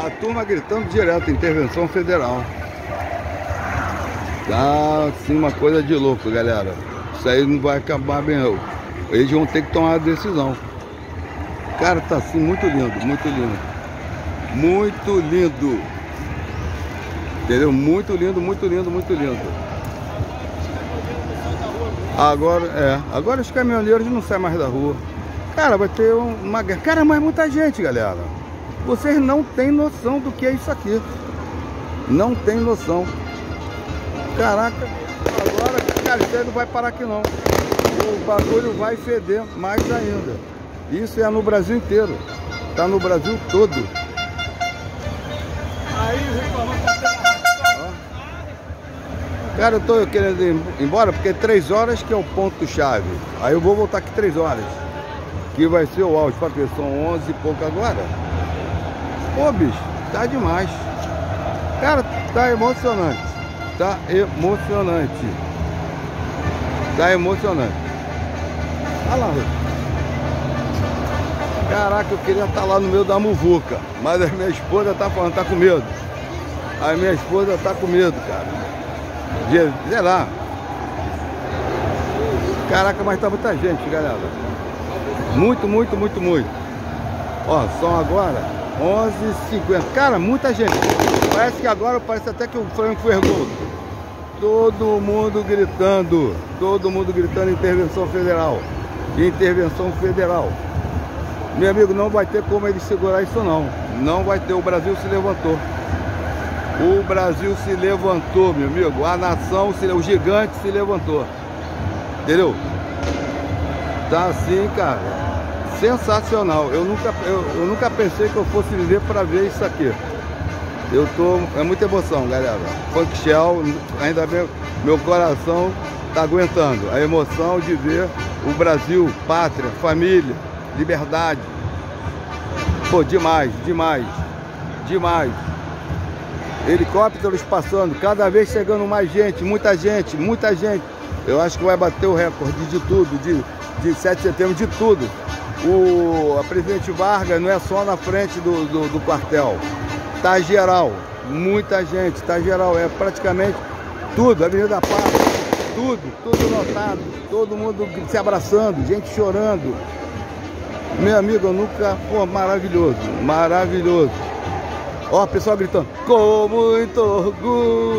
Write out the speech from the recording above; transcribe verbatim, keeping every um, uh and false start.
a turma gritando direto, intervenção federal. Tá assim uma coisa de louco, galera. Isso aí não vai acabar bem não. Eles vão ter que tomar a decisão. Cara, tá assim muito lindo, muito lindo. Muito lindo. Entendeu? Muito lindo, muito lindo, muito lindo. Agora, é. Agora os caminhoneiros não saem mais da rua. Cara, vai ter uma guerra. Cara, mas muita gente, galera. Vocês não têm noção do que é isso aqui. Não tem noção. Caraca, agora, cara, isso aí não vai parar aqui não. O bagulho vai feder mais ainda. Isso é no Brasil inteiro. Tá no Brasil todo. Aí reclamando pra ter. Cara, eu tô querendo ir embora porque é três horas que é o ponto-chave. Aí eu vou voltar aqui três horas. Que vai ser o áudio, pra ver, são onze e pouco agora. Pô, bicho, tá demais. Cara, tá emocionante. Tá emocionante. Tá emocionante. Olha lá, Rui. Caraca, eu queria estar lá no meio da muvuca. Mas a minha esposa tá falando, tá com medo. A minha esposa tá com medo, cara. De, sei lá. Caraca, mas tá muita gente, galera. Muito, muito, muito, muito. Ó, são agora onze e cinquenta. Cara, muita gente. Parece que agora, parece até que o Franco Vergou. Todo mundo gritando. Todo mundo gritando intervenção federal. Intervenção federal. Meu amigo, não vai ter como ele segurar isso não. Não vai ter. O Brasil se levantou. O Brasil se levantou, meu amigo. A nação, se, o gigante se levantou. Entendeu? Tá assim, cara. Sensacional. Eu nunca, eu, eu nunca pensei que eu fosse viver para ver isso aqui. Eu tô... É muita emoção, galera. Funk Shell, ainda bem, meu coração tá aguentando. A emoção de ver o Brasil, pátria, família, liberdade. Pô, demais, demais, demais. Helicópteros passando, cada vez chegando mais gente, muita gente, muita gente. Eu acho que vai bater o recorde de tudo, de, de sete de setembro, de tudo. O a Presidente Vargas não é só na frente do, do, do quartel. Tá geral, muita gente, tá geral. É praticamente tudo, Avenida Paz, tudo, tudo lotado. Todo mundo se abraçando, gente chorando. Meu amigo, eu nunca... Pô, maravilhoso, maravilhoso. Ó, o pessoal gritando, com muito orgulho.